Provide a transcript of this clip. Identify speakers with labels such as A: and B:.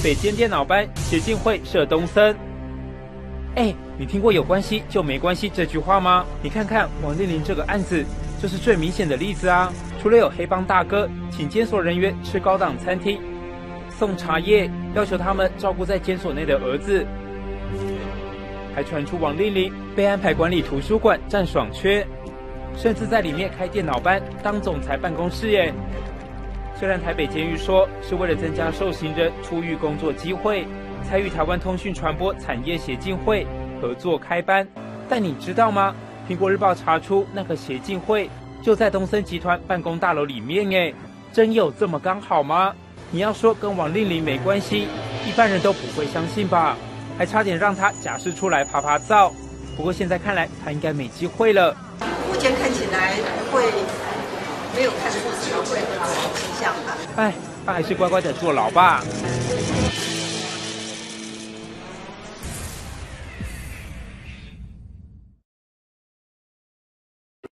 A: 北监电脑班协进会涉东森。哎，你听过有关系就没关系这句话吗？你看看王令麟这个案子就是最明显的例子啊！除了有黑帮大哥请监所人员吃高档餐厅、送茶叶，要求他们照顾在监所内的儿子，还传出王令麟被安排管理图书馆占爽缺，甚至在里面开电脑班当总裁办公室耶。虽然台北监狱说是为了增加受刑人出狱工作机会，才与台湾通讯传播产业协进会合作开班，但你知道吗？苹果日报查出那个协进会就在东森集团办公大楼里面耶，真有这么刚好吗？你要说跟王令麟没关系，一般人都不会相信吧？还差点让他假释出来爬爬灶。不过现在看来他应该没机会了。
B: 目前看起来会没有看出社会的倾向吧？
A: 哎，他还是乖乖的坐牢吧。